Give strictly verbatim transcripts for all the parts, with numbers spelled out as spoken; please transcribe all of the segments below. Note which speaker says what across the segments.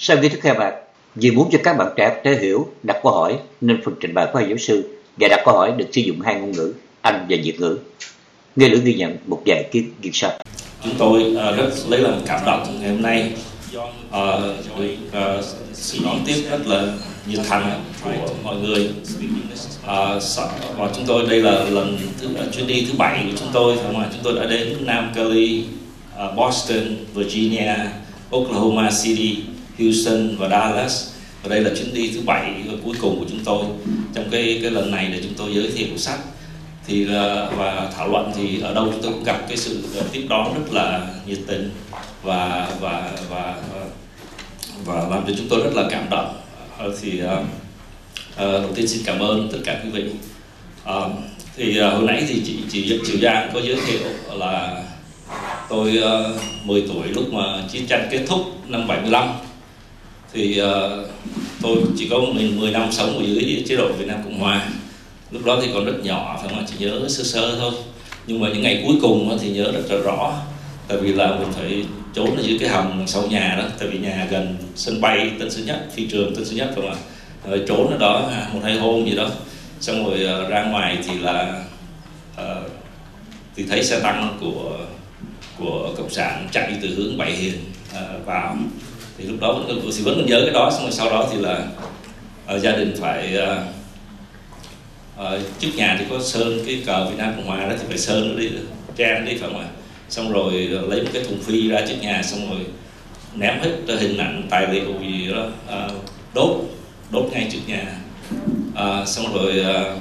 Speaker 1: Sau khi tiếp theo bạn, vì muốn cho các bạn trẻ thể hiểu, đặt câu hỏi nên phần trình bày của hai giáo sư và đặt câu hỏi được sử dụng hai ngôn ngữ, Anh và Việt ngữ. Nghe Lữ ghi nhận một vài ý kiến như sau.
Speaker 2: Chúng tôi uh, rất lấy làm cảm động ngày hôm nay uh, được uh, sự đón tiếp rất là nhiệt thành của mọi người. Uh, và chúng tôi đây là lần thứ, uh, chuyến đi thứ bảy của chúng tôi, mà chúng tôi đã đến Nam Cali, uh, Boston, Virginia, Oklahoma City, Houston và Dallas. Và đây là chuyến đi thứ bảy và cuối cùng của chúng tôi. Trong cái cái lần này để chúng tôi giới thiệu sách thì và thảo luận, thì ở đâu chúng tôi cũng gặp cái sự tiếp đón rất là nhiệt tình và và và và làm cho chúng tôi rất là cảm động. Thì uh, uh, đầu tiên xin cảm ơn tất cả quý vị. Uh, thì uh, hồi nãy thì chị chị Triệu Giang có giới thiệu là tôi uh, mười tuổi lúc mà chiến tranh kết thúc năm bảy mươi lăm, thì uh, tôi chỉ có mình mười năm sống ở dưới chế độ Việt Nam Cộng Hòa. Lúc đó thì còn rất nhỏ, phải không? Chỉ nhớ sơ sơ thôi. Nhưng mà những ngày cuối cùng thì nhớ rất là rõ. Tại vì là mình phải trốn ở dưới cái hầm sau nhà đó. Tại vì nhà gần sân bay Tân Sơn Nhất, phi trường Tân Sơn Nhất, phải không ạ? Rồi trốn ở đó một hai hôm gì đó. Xong rồi ra ngoài thì là uh, thì thấy xe tăng của của cộng sản chạy từ hướng Bảy Hiền uh, vào. Thì lúc đó vẫn còn, vẫn còn nhớ cái đó. Xong rồi sau đó thì là uh, gia đình phải uh, Uh, trước nhà thì có sơn cái cờ Việt Nam Cộng Hòa đó, thì phải sơn nó đi, trang đi, phải không ạ? Xong rồi lấy một cái thùng phi ra trước nhà, xong rồi ném hết hình ảnh tài liệu gì đó, uh, đốt đốt ngay trước nhà. Uh, xong rồi uh,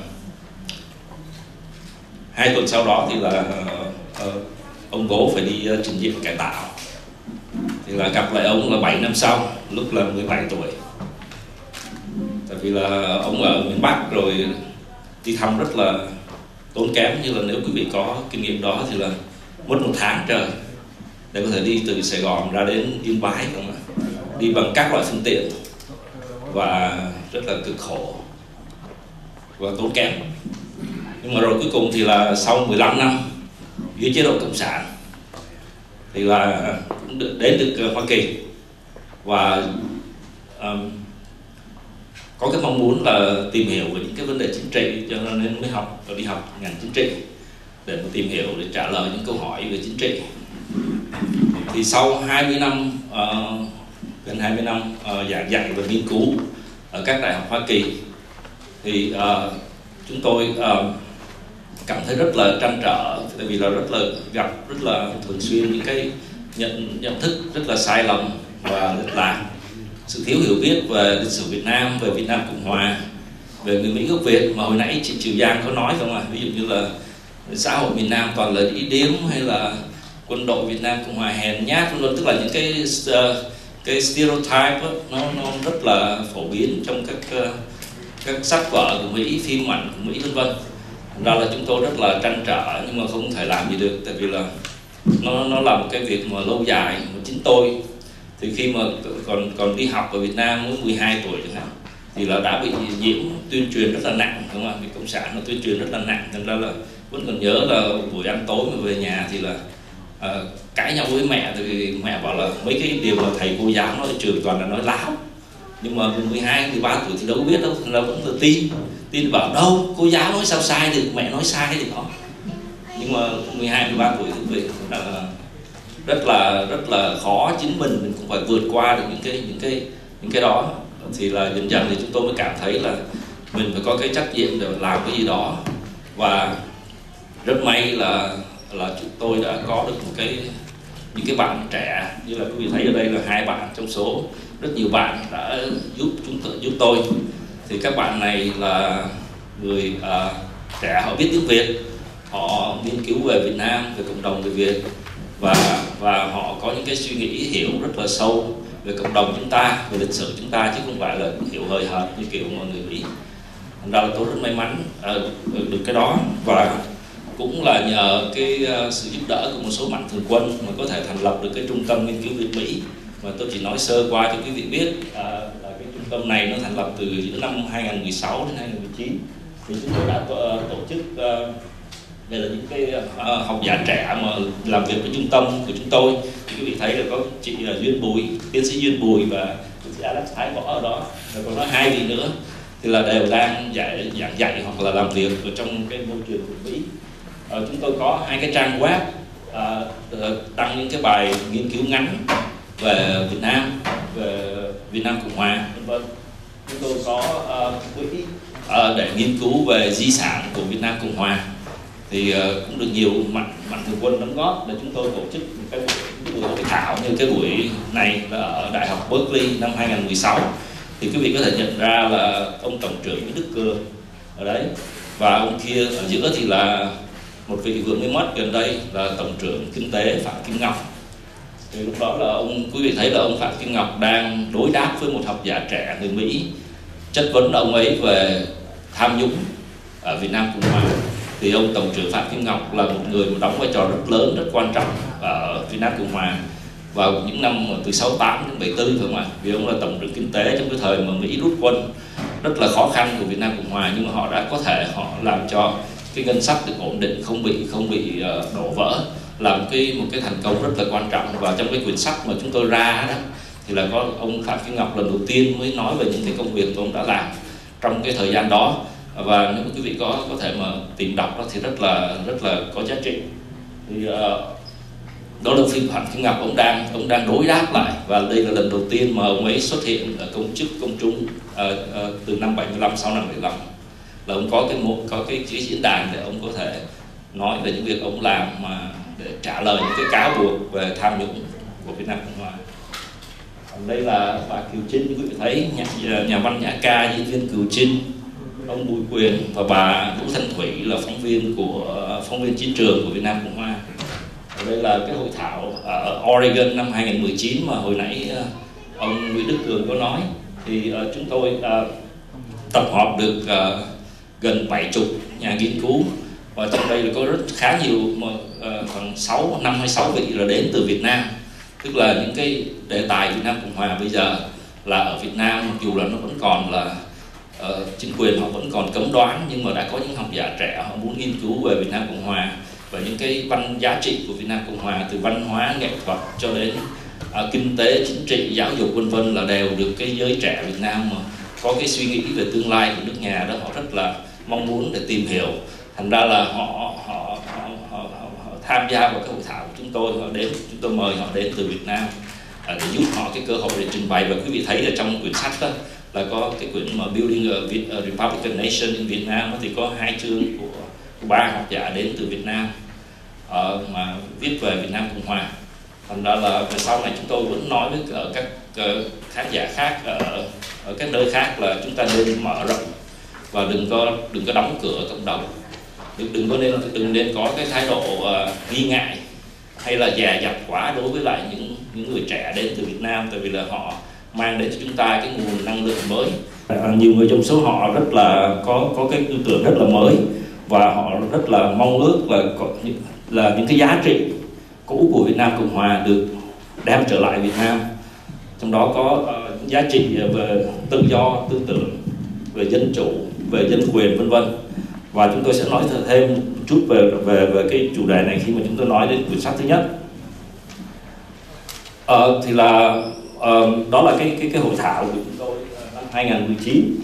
Speaker 2: hai tuần sau đó thì là uh, uh, ông bố phải đi uh, trình diện cải tạo, thì là gặp lại ông là bảy năm sau, lúc là mười bảy tuổi. Tại vì là ông ở miền Bắc rồi đi thăm rất là tốn kém, như là nếu quý vị có kinh nghiệm đó thì là mất một tháng trời để có thể đi từ Sài Gòn ra đến Yên Bái, không ạ? Đi bằng các loại phương tiện và rất là cực khổ và tốn kém. Nhưng mà rồi cuối cùng thì là sau mười lăm năm dưới chế độ cộng sản thì là cũng được, đến được Hoa Kỳ và um, có cái mong muốn là tìm hiểu về những cái vấn đề chính trị, cho nên mới học và đi học ngành chính trị để mà tìm hiểu, để trả lời những câu hỏi về chính trị. Thì sau hai mươi năm, uh, gần hai mươi năm uh, giảng dạy và nghiên cứu ở các đại học Hoa Kỳ, thì uh, chúng tôi uh, cảm thấy rất là trăn trở, tại vì là rất là gặp rất là thường xuyên những cái nhận nhận thức rất là sai lầm và lệch lạc, sự thiếu hiểu biết về lịch sử Việt Nam, về Việt Nam Cộng Hòa, về người Mỹ gốc Việt mà hồi nãy chị Triệu Giang có nói, không ạ? Ví dụ như là xã hội miền Nam toàn là ý điếm, hay là quân đội Việt Nam Cộng Hòa hèn nhát, luôn, tức là những cái uh, cái stereotype đó, nó nó rất là phổ biến trong các uh, các sách vở của Mỹ, phim ảnh của Mỹ, vân vân. Ra là chúng tôi rất là trăn trở, nhưng mà không thể làm gì được, tại vì là nó nó là một cái việc mà lâu dài. Mà chính tôi thì khi mà còn còn đi học ở Việt Nam mới mười hai tuổi chẳng hạn, thì là đã bị nhiễm tuyên truyền rất là nặng, đúng không ạ? Vì cộng sản nó tuyên truyền rất là nặng, thành ra là vẫn còn nhớ là buổi ăn tối mà về nhà thì là uh, cãi nhau với mẹ, thì mẹ bảo là mấy cái điều mà thầy cô giáo nói ở trường toàn là nói láo. Nhưng mà mười hai, mười ba tuổi thì đâu có biết đâu, thành ra vẫn là tin tin bảo đâu cô giáo nói sao sai được, mẹ nói sai thì đó. Nhưng mà mười hai, mười ba tuổi thì là rất là rất là khó, chính mình mình cũng phải vượt qua được những cái những cái những cái đó. Thì là dần dần thì chúng tôi mới cảm thấy là mình phải có cái trách nhiệm để làm cái gì đó. Và rất may là là chúng tôi đã có được một cái những cái bạn trẻ, như là quý vị thấy ở đây là hai bạn trong số rất nhiều bạn đã giúp chúng tôi, giúp tôi. Thì các bạn này là người uh, trẻ, họ biết tiếng Việt, họ nghiên cứu về Việt Nam, về cộng đồng người Việt, và và họ có những cái suy nghĩ hiểu rất là sâu về cộng đồng chúng ta, về lịch sử chúng ta, chứ không phải là hiểu hời hợt như kiểu mọi người Mỹ. Thành ra là tôi rất may mắn uh, được cái đó, và cũng là nhờ cái uh, sự giúp đỡ của một số mạnh thường quân mà có thể thành lập được cái trung tâm nghiên cứu Việt Mỹ. Mà tôi chỉ nói sơ qua cho quý vị biết uh, là cái trung tâm này nó thành lập từ giữa năm hai nghìn không trăm mười sáu đến hai nghìn không trăm mười chín. Thì chúng tôi đã tổ, tổ chức uh, đây là những cái uh, học giả trẻ mà làm việc với trung tâm của chúng tôi. Thì quý vị thấy là có chị uh, Duyên Bùi, tiến sĩ Duyên Bùi, và sĩ Alex Thái Võ ở đó, rồi còn nói hai vị nữa thì là đều đang dạy giảng dạy hoặc là làm việc ở trong cái môi trường của Mỹ. À, chúng tôi có hai cái trang web à, đăng những cái bài nghiên cứu ngắn về Việt Nam, về Việt Nam Cộng Hòa, vân vân. Chúng tôi có uh, quỹ uh, để nghiên cứu về di sản của Việt Nam Cộng Hòa, thì uh, cũng được nhiều mạnh mạnh thường quân đóng góp để chúng tôi tổ chức một cái buổi, buổi hội thảo như cái buổi này là ở Đại học Berkeley năm hai nghìn không trăm mười sáu. Thì quý vị có thể nhận ra là ông tổng trưởng Nguyễn Đức Cường ở đấy, và ông kia ở giữa thì là một vị vừa mới mất gần đây là tổng trưởng kinh tế Phạm Kim Ngọc. Thì lúc đó là ông quý vị thấy là ông Phạm Kim Ngọc đang đối đáp với một học giả trẻ người Mỹ, chất vấn ông ấy về tham nhũng ở Việt Nam Cộng Hòa. Thì ông tổng trưởng Phạm Kim Ngọc là một người mà đóng vai trò rất lớn, rất quan trọng ở Việt Nam Cộng Hòa vào những năm từ sáu mươi tám đến bảy mươi tư, phải không ạ? Vì ông là tổng trưởng kinh tế trong cái thời mà Mỹ rút quân rất là khó khăn của Việt Nam Cộng Hòa, nhưng mà họ đã có thể họ làm cho cái ngân sách được ổn định, không bị không bị uh, đổ vỡ, làm cái một cái thành công rất là quan trọng. Và trong cái quyển sách mà chúng tôi ra đó thì là có ông Phạm Kim Ngọc lần đầu tiên mới nói về những cái công việc của ông đã làm trong cái thời gian đó, và nếu quý vị có có thể mà tìm đọc đó thì rất là rất là có giá trị. Thì uh, đó là phim Phạm Kim Ngọc ông đang ông đang đối đáp lại, và đây là lần đầu tiên mà ông ấy xuất hiện ở công chức công chúng uh, uh, từ năm bảy mươi lăm, sau năm bảy mươi lăm là ông có cái một có cái, cái diễn đàn để ông có thể nói về những việc ông làm mà để trả lời những cái cáo buộc về tham nhũng của Việt Nam Cộng Hòa. Còn đây là bà Kiều Trinh, quý vị thấy nhà, nhà văn nhã ca diễn viên Kiều Trinh, ông Bùi Quyền và bà Vũ Thanh Thủy là phóng viên của phóng viên chiến trường của Việt Nam Cộng Hòa. Ở đây là cái hội thảo ở Oregon năm hai nghìn không trăm mười chín mà hồi nãy ông Nguyễn Đức Cường có nói. Thì uh, chúng tôi uh, tập hợp được uh, gần bảy chục nhà nghiên cứu, và trong đây là có rất khá nhiều, mà uh, khoảng sáu năm hay sáu vị là đến từ Việt Nam. Tức là những cái đề tài Việt Nam Cộng Hòa bây giờ là ở Việt Nam, mặc dù là nó vẫn còn là uh, chính quyền họ vẫn còn cấm đoán, nhưng mà đã có những học giả trẻ họ muốn nghiên cứu về Việt Nam Cộng Hòa và những cái văn giá trị của Việt Nam Cộng Hòa, từ văn hóa, nghệ thuật cho đến uh, kinh tế, chính trị, giáo dục vân vân, là đều được cái giới trẻ Việt Nam mà có cái suy nghĩ về tương lai của nước nhà đó họ rất là mong muốn để tìm hiểu. Thành ra là họ họ, họ, họ, họ, họ tham gia vào cái hội thảo của chúng tôi, họ đến chúng tôi mời họ đến từ Việt Nam để giúp họ cái cơ hội để trình bày. Và quý vị thấy ở trong quyển sách đó là có cái quyển mà Building a, a Republican Nation in Việt Nam thì có hai chương của, của ba học giả đến từ Việt Nam uh, mà viết về Việt Nam Cộng Hòa. Thành ra là về sau này chúng tôi vẫn nói với ở các uh, khán giả khác ở, ở các nơi khác là chúng ta nên mở rộng và đừng có đừng có đóng cửa cộng đồng, đừng, đừng có nên đừng nên có cái thái độ uh, nghi ngại hay là dè dặt quá đối với lại những những người trẻ đến từ Việt Nam, tại vì là họ mang đến cho chúng ta cái nguồn năng lượng mới. À, nhiều người trong số họ rất là có có cái tư tưởng rất là mới, và họ rất là mong ước là có, là những cái giá trị cũ của Việt Nam Cộng Hòa được đem trở lại Việt Nam, trong đó có uh, giá trị về tự do tư tưởng, về dân chủ, về dân quyền vân vân. Và chúng tôi sẽ nói thêm một chút về về về cái chủ đề này khi mà chúng tôi nói đến quyển sách thứ nhất. Ờ, thì là uh, đó là cái cái cái hội thảo của chúng tôi năm hai nghìn không trăm mười chín.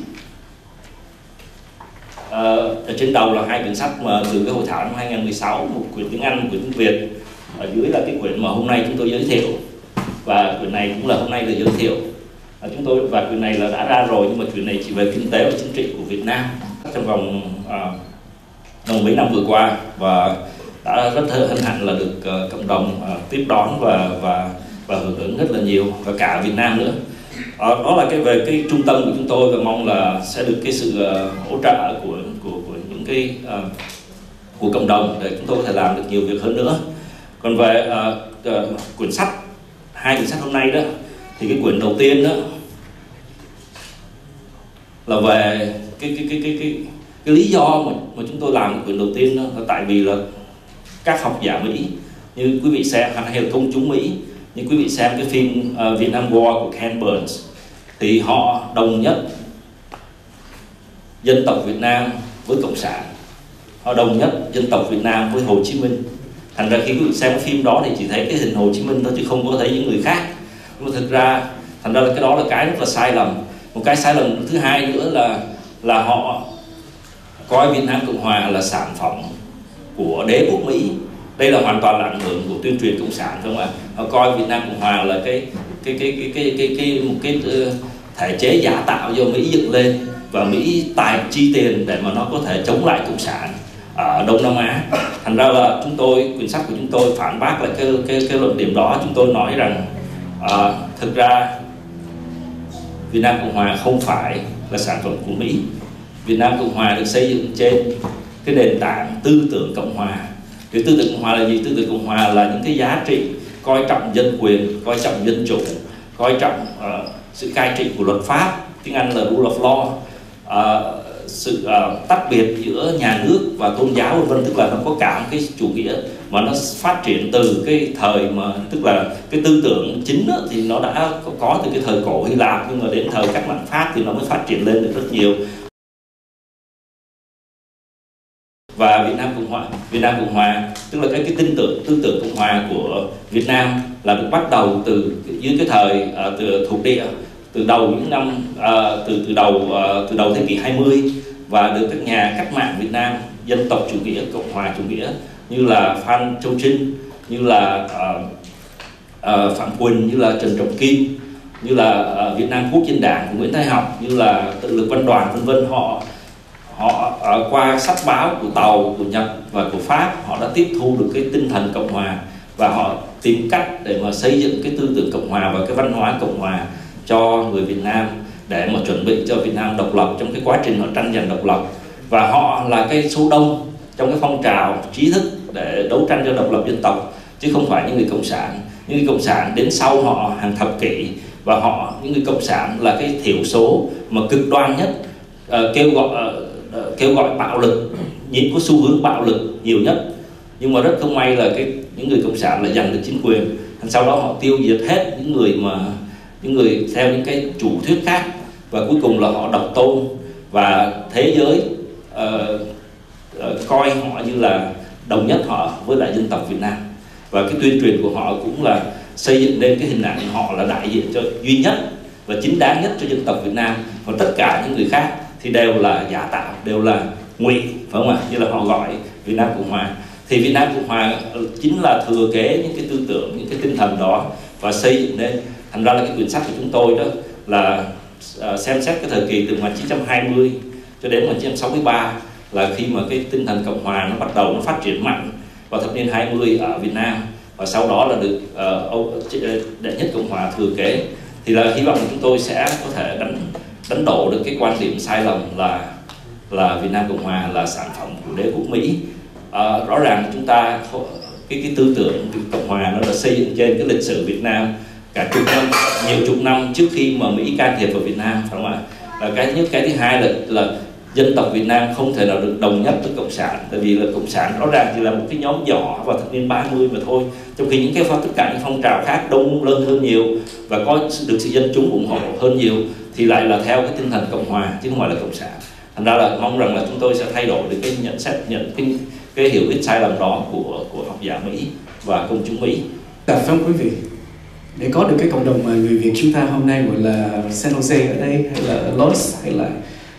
Speaker 2: Uh, ở trên đầu là hai quyển sách mà từ cái hội thảo năm hai nghìn không trăm mười sáu, một quyển tiếng Anh, một quyển tiếng Việt. Ở dưới là cái quyển mà hôm nay chúng tôi giới thiệu, và quyển này cũng là hôm nay là giới thiệu. À, chúng tôi và quyển này là đã ra rồi, nhưng mà quyển này chỉ về kinh tế và chính trị của Việt Nam trong vòng uh, trong mấy năm vừa qua, và đã rất hân hạnh là được uh, cộng đồng uh, tiếp đón và và và hưởng ứng rất là nhiều, và cả Việt Nam nữa. Uh, đó là cái về cái trung tâm của chúng tôi, và mong là sẽ được cái sự uh, hỗ trợ của của của những cái uh, của cộng đồng để chúng tôi có thể làm được nhiều việc hơn nữa. Còn về uh, uh, quyển sách, hai quyển sách hôm nay đó, thì cái quyển đầu tiên đó là về cái cái cái cái cái, cái lý do mà, mà chúng tôi làm cái quyển đầu tiên đó là tại vì là các học giả Mỹ, như quý vị xem, hay là công chúng Mỹ, như quý vị xem cái phim uh, Vietnam War của Ken Burns, thì họ đồng nhất dân tộc Việt Nam với Cộng sản, họ đồng nhất dân tộc Việt Nam với Hồ Chí Minh. Thành ra khi quý vị xem cái phim đó thì chỉ thấy cái hình Hồ Chí Minh thôi, chứ không có thấy những người khác. Nhưng mà thực ra thành Thành ra là cái đó là cái rất là sai lầm. Một cái sai lầm thứ hai nữa là là họ coi Việt Nam Cộng Hòa là sản phẩm của đế quốc Mỹ. Đây là hoàn toàn là ảnh hưởng của tuyên truyền cộng sản, không ạ? Họ coi Việt Nam Cộng Hòa là cái cái cái cái cái cái, cái một cái thể chế giả tạo do Mỹ dựng lên, và Mỹ tài chi tiền để mà nó có thể chống lại cộng sản ở Đông Nam Á. Thành ra là chúng tôi, quyển sách của chúng tôi phản bác lại cái cái cái luận điểm đó. Chúng tôi nói rằng à, thực ra Việt Nam Cộng Hòa không phải là sản phẩm của Mỹ. Việt Nam Cộng Hòa được xây dựng trên cái nền tảng tư tưởng Cộng Hòa. Cái tư tưởng Cộng Hòa là gì? Tư tưởng Cộng Hòa là những cái giá trị coi trọng dân quyền, coi trọng dân chủ, coi trọng uh, sự cai trị của luật pháp, tiếng Anh là rule of law, uh, sự uh, tách biệt giữa nhà nước và tôn giáo vân vân. Tức là nó có cả một cái chủ nghĩa mà nó phát triển từ cái thời mà, tức là cái tư tưởng chính đó, thì nó đã có, có từ cái thời cổ Hy Lạp, nhưng mà đến thời cách mạng Pháp thì nó mới phát triển lên được rất nhiều. Và Việt Nam Cộng Hòa, Việt Nam Cộng Hòa tức là cái cái tin tưởng tư tưởng Cộng Hòa của Việt Nam là được bắt đầu từ dưới cái thời uh, từ thuộc địa, từ đầu những năm uh, từ từ đầu uh, từ đầu thế kỷ hai mươi, và được các nhà cách mạng Việt Nam dân tộc chủ nghĩa, Cộng Hòa chủ nghĩa như là Phan Châu Trinh, như là uh, uh, Phạm Quỳnh, như là Trần Trọng Kim, như là uh, Việt Nam Quốc dân Đảng của Nguyễn Thái Học, như là Tự lực Văn đoàn vân vân. Họ họ uh, qua sách báo của Tàu, của Nhật và của Pháp, họ đã tiếp thu được cái tinh thần Cộng Hòa, và họ tìm cách để mà xây dựng cái tư tưởng Cộng Hòa và cái văn hóa Cộng Hòa cho người Việt Nam, để mà chuẩn bị cho Việt Nam độc lập trong cái quá trình họ tranh giành độc lập. Và họ là cái số đông trong cái phong trào trí thức để đấu tranh cho độc lập dân tộc, chứ không phải những người cộng sản. Những người cộng sản đến sau họ hàng thập kỷ, và họ những người cộng sản là cái thiểu số mà cực đoan nhất, uh, kêu gọi uh, uh, kêu gọi bạo lực, nhìn có xu hướng bạo lực nhiều nhất. Nhưng mà rất không may là cái những người cộng sản lại giành được chính quyền, sau đó họ tiêu diệt hết những người mà những người theo những cái chủ thuyết khác, và cuối cùng là họ độc tôn, và thế giới uh, uh, coi họ như là đồng nhất họ với lại dân tộc Việt Nam. Và cái tuyên truyền của họ cũng là xây dựng lên cái hình ảnh họ là đại diện cho duy nhất và chính đáng nhất cho dân tộc Việt Nam, còn tất cả những người khác thì đều là giả tạo, đều là ngụy, phải không ạ? Như là họ gọi Việt Nam Cộng Hòa. Thì Việt Nam Cộng Hòa chính là thừa kế những cái tư tưởng, những cái tinh thần đó và xây dựng lên. Thành ra là cái quyển sách của chúng tôi đó là uh, xem xét cái thời kỳ từ một nghìn chín trăm hai mươi cho đến một nghìn chín trăm sáu mươi ba, là khi mà cái tinh thần Cộng Hòa nó bắt đầu nó phát triển mạnh vào thập niên hai mươi ở Việt Nam, và sau đó là được uh, đệ nhất Cộng Hòa thừa kế. Thì là hy vọng chúng tôi sẽ có thể đánh đánh đổ được cái quan điểm sai lầm là là Việt Nam Cộng Hòa là sản phẩm của đế quốc Mỹ. Uh, rõ ràng chúng ta cái cái tư tưởng Cộng Hòa nó đã xây dựng trên cái lịch sử Việt Nam cả chục năm, nhiều chục năm trước khi mà Mỹ can thiệp vào Việt Nam, phải không ạ? Là cái nhất. Cái thứ hai là là dân tộc Việt Nam không thể nào được đồng nhất với cộng sản, tại vì là cộng sản rõ ràng chỉ là một cái nhóm nhỏ vào thập niên ba mươi mà thôi, trong khi những cái tất cả những phong trào khác đông lớn hơn nhiều và có được sự dân chúng ủng hộ hơn nhiều thì lại là theo cái tinh thần Cộng Hòa chứ không phải là cộng sản. Thành ra là mong rằng là chúng tôi sẽ thay đổi được cái nhận xét, nhận cái cái hiểu biết sai lầm đó của của học giả Mỹ và công chúng Mỹ.
Speaker 3: Dạ vâng quý vị, để có được cái cộng đồng mà người Việt chúng ta hôm nay gọi là San Jose ở đây, hay là Los, hay là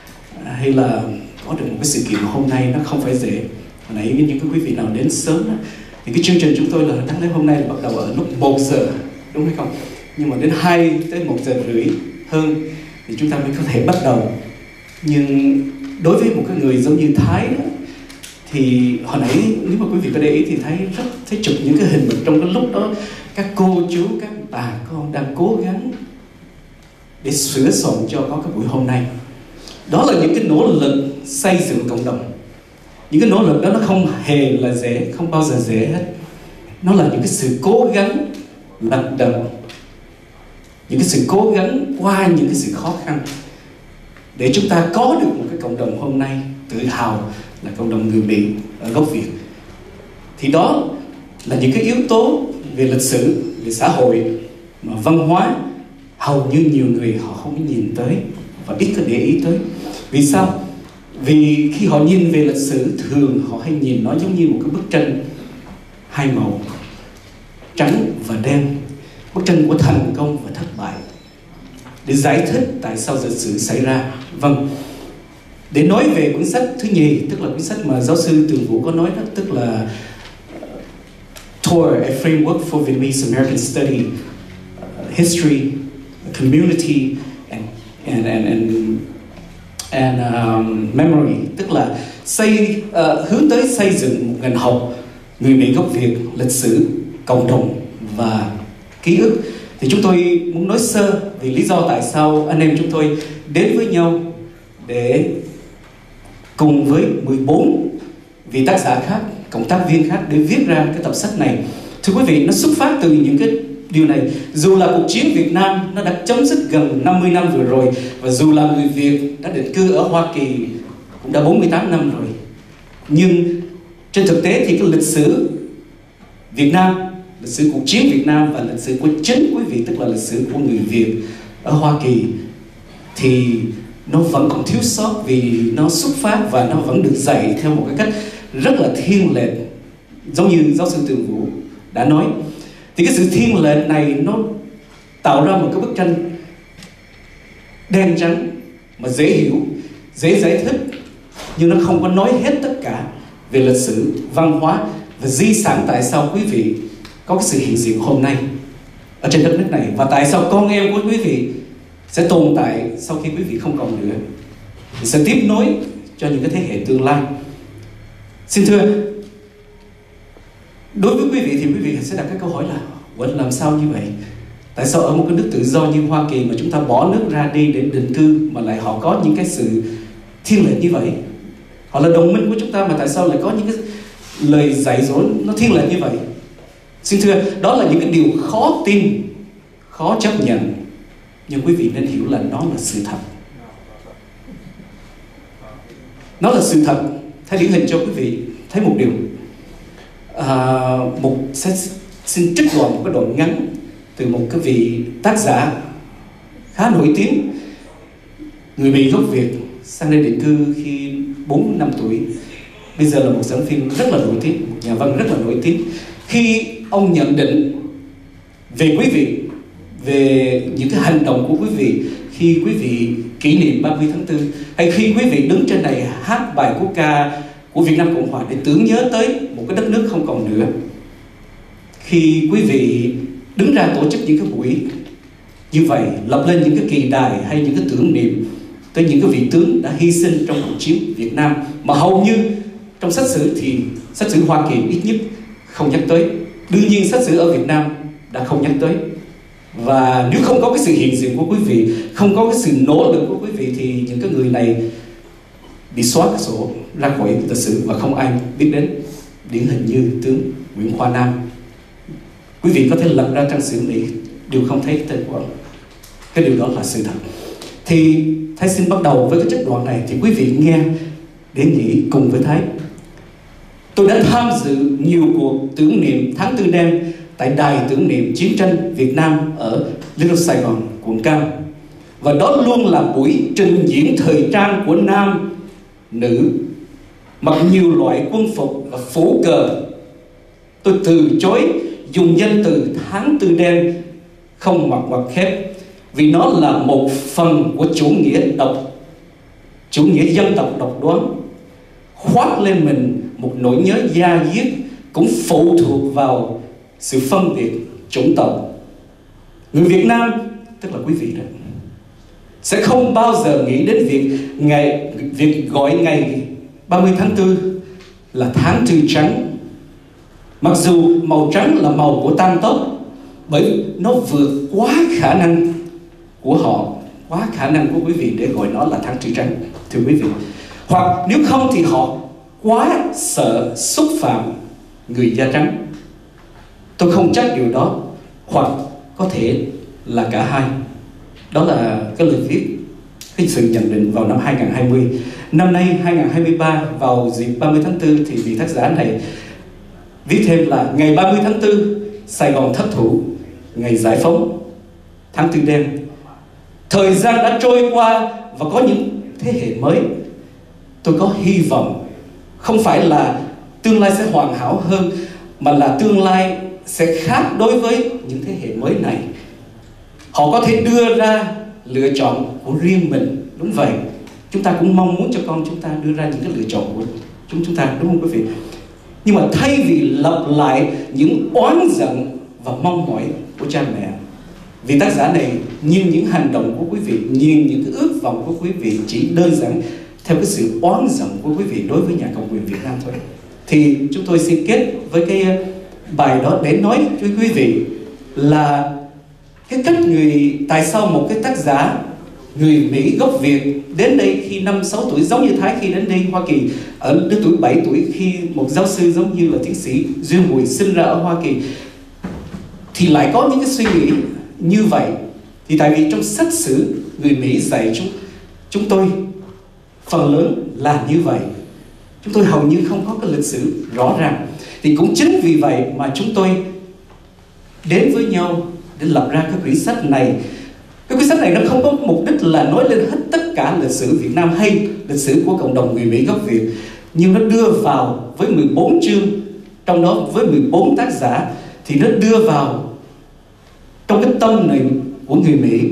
Speaker 3: hay là có được một cái sự kiện hôm nay nó không phải dễ. Hồi nãy những cái quý vị nào đến sớm đó, thì cái chương trình chúng tôi là đáng lẽ hôm nay là bắt đầu ở lúc một giờ, đúng hay không? Nhưng mà đến hai tới một giờ rưỡi hơn thì chúng ta mới có thể bắt đầu. Nhưng đối với một cái người giống như Thái đó, thì hồi nãy nếu mà quý vị có để ý thì thấy rất thấy chụp những cái hình mà trong cái lúc đó các cô chú, các bà con đang cố gắng để sửa soạn cho có cái buổi hôm nay. Đó là những cái nỗ lực xây dựng cộng đồng. Những cái nỗ lực đó nó không hề là dễ, không bao giờ dễ hết. Nó là những cái sự cố gắng lận đận, những cái sự cố gắng qua những cái sự khó khăn để chúng ta có được một cái cộng đồng hôm nay tự hào là cộng đồng người Mỹ ở gốc Việt. Thì đó là những cái yếu tố về lịch sử, về xã hội mà văn hóa hầu như nhiều người họ không có nhìn tới và ít có để ý tới. Vì sao? Vì khi họ nhìn về lịch sử, thường họ hay nhìn nó giống như một cái bức tranh hai màu, trắng và đen, bức tranh của thành công và thất bại. để giải thích tại sao lịch sử xảy ra. Vâng, để nói về cuốn sách thứ nhì, tức là cuốn sách mà giáo sư Tường Vũ có nói đó, tức là Tour, a Framework for Vietnamese American Study, uh, History, Community and, and, and, and, and um, Memory, tức là xây, uh, hướng tới xây dựng một ngành học người Mỹ gốc Việt, lịch sử, cộng đồng và ký ức. Thì chúng tôi muốn nói sơ về lý do tại sao anh em chúng tôi đến với nhau để cùng với mười bốn vị tác giả khác, cộng tác viên khác để viết ra cái tập sách này. Thưa quý vị, nó xuất phát từ những cái điều này. Dù là cuộc chiến Việt Nam nó đã chấm dứt gần năm mươi năm vừa rồi, và dù là người Việt đã định cư ở Hoa Kỳ cũng đã bốn mươi tám năm rồi, nhưng trên thực tế thì cái lịch sử Việt Nam, lịch sử cuộc chiến Việt Nam và lịch sử của chính quý vị, tức là lịch sử của người Việt ở Hoa Kỳ, thì nó vẫn còn thiếu sót, vì nó xuất phát và nó vẫn được dạy theo một cái cách rất là thiên lệch, giống như giáo sư Tường Vũ đã nói. Thì cái sự thiên lệch này nó tạo ra một cái bức tranh đen trắng mà dễ hiểu, dễ giải thích, nhưng nó không có nói hết tất cả về lịch sử, văn hóa và di sản, tại sao quý vị có cái sự hiện diện hôm nay ở trên đất nước này, và tại sao con em của quý vị sẽ tồn tại sau khi quý vị không còn nữa, sẽ tiếp nối cho những cái thế hệ tương lai. Xin thưa, đối với quý vị thì quý vị sẽ đặt cái câu hỏi là Quỳnh làm sao như vậy? Tại sao ở một cái nước tự do như Hoa Kỳ mà chúng ta bỏ nước ra đi để định cư mà lại họ có những cái sự thiên lệch như vậy? Họ là đồng minh của chúng ta mà tại sao lại có những cái lời dạy dỗ nó thiên lệch như vậy? Xin thưa, đó là những cái điều khó tin, khó chấp nhận, nhưng quý vị nên hiểu là nó là sự thật. Nó là sự thật. Thay điển hình cho quý vị thấy một điều, à, một sẽ xin trích đoạn một cái đoạn ngắn từ một cái vị tác giả khá nổi tiếng, người Mỹ gốc Việt, sang đây định cư khi bốn năm tuổi, bây giờ là một giảng viên rất là nổi tiếng, một nhà văn rất là nổi tiếng. Khi ông nhận định về quý vị, về những cái hành động của quý vị khi quý vị kỷ niệm ba mươi tháng tư, hay khi quý vị đứng trên này hát bài quốc ca của Việt Nam Cộng Hòa để tưởng nhớ tới một cái đất nước không còn nữa, khi quý vị đứng ra tổ chức những cái buổi như vậy, lập lên những cái kỳ đài hay những cái tưởng niệm tới những cái vị tướng đã hy sinh trong cuộc chiến Việt Nam, mà hầu như trong sách sử thì sách sử Hoa Kỳ ít nhất không nhắc tới, đương nhiên sách sử ở Việt Nam đã không nhắc tới. Và nếu không có cái sự hiện diện của quý vị, không có cái sự nỗ lực của quý vị, thì những cái người này bị xóa cái sổ ra khỏi lịch sử và không ai biết đến. Điển hình như tướng Nguyễn Khoa Nam, quý vị có thể lật ra trang sử Mỹ đều không thấy tên của ông. Cái điều đó là sự thật. Thì Thái xin bắt đầu với cái trích đoạn này, thì quý vị nghe để nghĩ cùng với Thái. Tôi đã tham dự nhiều cuộc tưởng niệm tháng tư đen tại đài tưởng niệm chiến tranh Việt Nam ở Little Sài Gòn, quận Cam, và đó luôn là buổi trình diễn thời trang của nam, nữ, mặc nhiều loại quân phục và phủ cờ. Tôi từ chối dùng danh từ tháng tư đen không ngoặc ngoặc khép, vì nó là một phần của chủ nghĩa độc, chủ nghĩa dân tộc độc đoán, khoác lên mình một nỗi nhớ da diết, cũng phụ thuộc vào sự phân biệt chủng tộc. Người Việt Nam, tức là quý vị đó, sẽ không bao giờ nghĩ đến việc ngày việc gọi ngày ba mươi tháng tư là tháng tư trắng, mặc dù màu trắng là màu của tang tóc, bởi nó vượt quá khả năng của họ, quá khả năng của quý vị để gọi nó là tháng tư trắng, thưa quý vị. Hoặc nếu không thì họ quá sợ xúc phạm người da trắng. Tôi không trách điều đó, hoặc có thể là cả hai. Đó là cái lời viết, cái sự nhận định vào năm hai nghìn không trăm hai mươi. Năm nay hai nghìn không trăm hai mươi ba, vào dịp ba mươi tháng tư, thì vị tác giả này viết thêm là ngày ba mươi tháng tư, Sài Gòn thất thủ, ngày giải phóng, tháng tư đen. Thời gian đã trôi qua và có những thế hệ mới. Tôi có hy vọng, không phải là tương lai sẽ hoàn hảo hơn, mà là tương lai sẽ khác đối với những thế hệ mới này. Họ có thể đưa ra lựa chọn của riêng mình. Đúng vậy, chúng ta cũng mong muốn cho con chúng ta đưa ra những cái lựa chọn của chúng chúng ta, đúng không quý vị? Nhưng mà thay vì lặp lại những oán giận và mong mỏi của cha mẹ, vị tác giả này nhìn những hành động của quý vị, nhìn những cái ước vọng của quý vị chỉ đơn giản theo cái sự oán giận của quý vị đối với nhà cầm quyền Việt Nam thôi. Thì chúng tôi xin kết với cái bài đó để nói với quý vị là cái cách người, tại sao một cái tác giả người Mỹ gốc Việt đến đây khi năm sáu tuổi, giống như Thái khi đến đây Hoa Kỳ ở lứa tuổi bảy tuổi, khi một giáo sư giống như là tiến sĩ Duyên Bùi sinh ra ở Hoa Kỳ, thì lại có những cái suy nghĩ như vậy. Thì tại vì trong sách sử người Mỹ dạy chúng chúng tôi phần lớn là như vậy, chúng tôi hầu như không có cái lịch sử rõ ràng. Thì cũng chính vì vậy mà chúng tôi đến với nhau để lập ra cái quyển sách này. Cái quyển sách này nó không có mục đích là nói lên hết tất cả lịch sử Việt Nam hay lịch sử của cộng đồng người Mỹ gốc Việt, nhưng nó đưa vào với mười bốn chương, trong đó với mười bốn tác giả, thì nó đưa vào trong cái tâm này của người Mỹ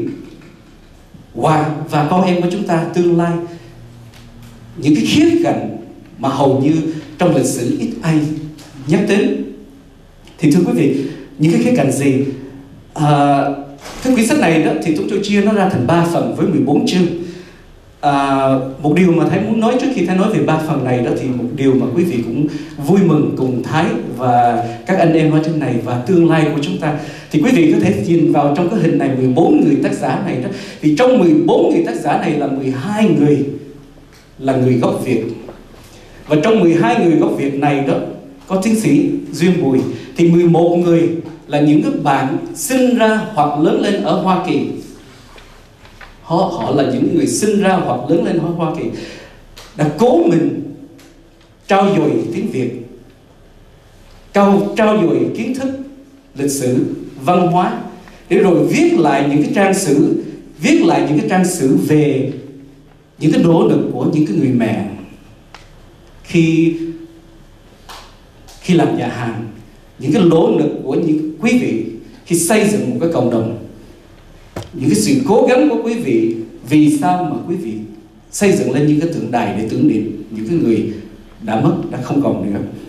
Speaker 3: và, và con em của chúng ta tương lai những cái khía cạnh mà hầu như trong lịch sử ít ai nhắc đến. Thì thưa quý vị, những cái khía cạnh gì? À, cái quyển sách này đó thì chúng tôi chia nó ra thành ba phần với mười bốn chương. À, một điều mà Thái muốn nói trước khi Thái nói về ba phần này đó, thì một điều mà quý vị cũng vui mừng cùng Thái và các anh em ở trên này và tương lai của chúng ta, thì quý vị có thể nhìn vào trong cái hình này mười bốn người tác giả này đó. Thì trong mười bốn người tác giả này là mười hai người là người gốc Việt, và trong mười hai người gốc Việt này đó có tiến sĩ Duyên Bùi, thì mười một người là những cái bạn sinh ra hoặc lớn lên ở Hoa Kỳ. Họ, họ là những người sinh ra hoặc lớn lên ở Hoa Kỳ, đã cố mình trau dồi tiếng Việt, trau, trau dồi kiến thức lịch sử, văn hóa, để rồi viết lại những cái trang sử, viết lại những cái trang sử về những cái nỗ lực của những cái người mẹ khi khi làm nhà hàng, những cái nỗ lực của những quý vị khi xây dựng một cái cộng đồng, những cái sự cố gắng của quý vị vì sao mà quý vị xây dựng lên những cái tượng đài để tưởng niệm những cái người đã mất, đã không còn nữa.